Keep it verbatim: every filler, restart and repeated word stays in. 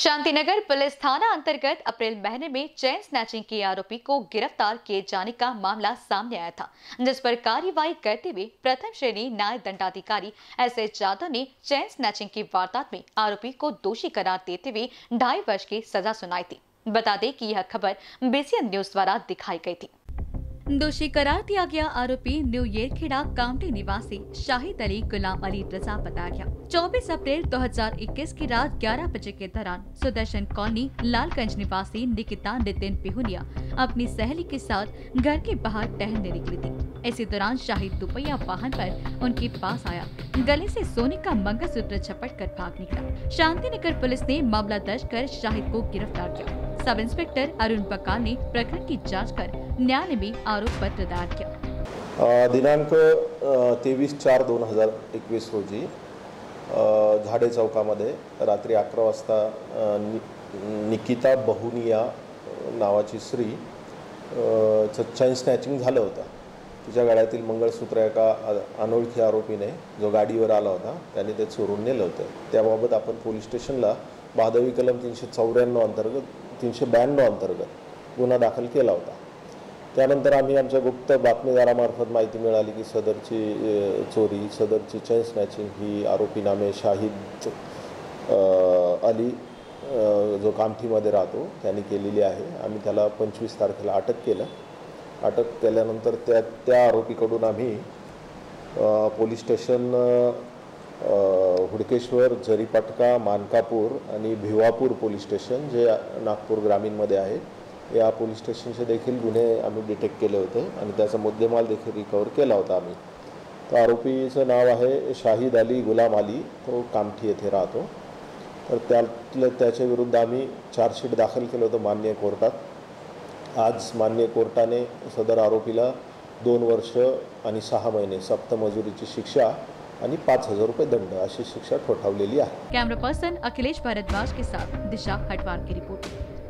Shantinagar police थाना अंतर्गत अप्रैल महीने में चेन स्नैचिंग के आरोपी को गिरफ्तार किए जाने का मामला सामने आया था, जिस पर कार्यवाही करते हुए प्रथम श्रेणी न्याय दंडाधिकारी एस एच यादव ने चेन स्नैचिंग की वारदात में आरोपी को दोषी करार देते हुए ढाई वर्ष की सजा सुनाई थी। बता दें कि यह खबर बीसीएन न्यूज द्वारा दिखाई गई थी। दोषी करार दिया गया आरोपी न्यू येरखेड़ा काउंटी निवासी शाहिद अली गुलाम अली रजा बताया गया। चौबीस अप्रैल दो हज़ार इक्कीस की रात ग्यारह बजे के दौरान सुदर्शन कॉलोनी लालगंज निवासी निकिता नितिन पिहुनिया अपनी सहेली के साथ घर के बाहर टहलने निकली थी। इसी दौरान शाहिद दुपहिया वाहन पर उनके पास आया, गले से सोने का मंगलसूत्र झपट कर भाग निकला। शांतिनगर पुलिस ने मामला दर्ज कर शाहिद को गिरफ्तार किया। सब इंस्पेक्टर अरुण बकाल ने प्रकरण की जांच कर न्यायालय में आरोप पत्र दायर किया। दिनांक तेवीस चार दोन हजार एकवीस रोजी झाडे चौकामध्ये रात्री अकरा वाजता नि, निकिता बहुनिया नावाची स्त्री चेन स्नॅचिंग झालं होतं। तिच्या गळ्यातील मंगळसूत्र एका अनोळखी आरोपीने जो गाडीवर आला होता त्याने ते चोरून नेलं होतं। त्याबाबत आपण पोलीस स्टेशनला भादवी कलम तीनशे चौऱ्याण्णव अंतर्गत तीनशे ब्याण्णव अंतर्गत गुन्हा दाखल केला होता। त्यानंतर आम्ही आमच्या गुप्त बातमीदारामार्फत माहिती मिळाली की सदरची चोरी सदरची चेन स्नॅचिंग ही आरोपी नामे शाहिद अली जो कामठीमध्ये राहतो त्यांनी केलेली आहे। आम्ही त्याला पंचवीस तारखेला अटक केलं। अटक केल्यानंतर त्या त्या आरोपीकडून आम्ही पोलीस स्टेशन हुडकेश्वर, जरीपटका, मानकापूर आणि भिवापूर पोलीस स्टेशन जे नागपूर ग्रामीणमध्ये आहे या पोलीस स्टेशनचे देखील गुन्हे आम्ही डिटेक्ट केले होते आणि त्याचा मुद्देमाल देखील रिकवर केला होता आम्ही। तो आरोपीचं नाव आहे शाहिद अली गुलाम अली, तो कामठी येथे राहतो। तर त्यातलं त्याच्या विरुद्ध आम्ही चार्जशीट दाखल केलं होतं माननीय कोर्टात। आज माननीय कोर्टाने सदर आरोपीला दोन वर्ष आणि सहा महिने सक्त मजुरीची शिक्षा आणि पाच हजार रुपये दंड अशी शिक्षा ठोठावलेली आहे। कैमरा पर्सन अखिलेश भारद्वाज के साथ दिशा हटवार की रिपोर्ट।